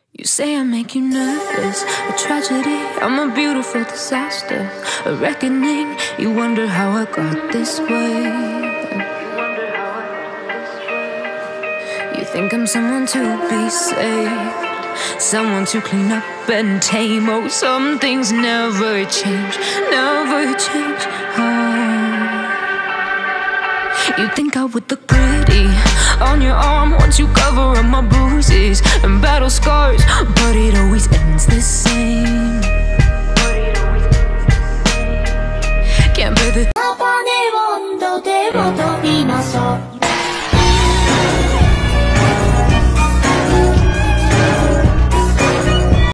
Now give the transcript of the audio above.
You say I make you nervous, a tragedy, I'm a beautiful disaster, a reckoning. You wonder how I got this way. You think I'm someone to be saved, someone to clean up and tame. Oh, some things never change, never change. You think I would look pretty on your arm once you cover up my bruises and battle scars, but it always ends the same.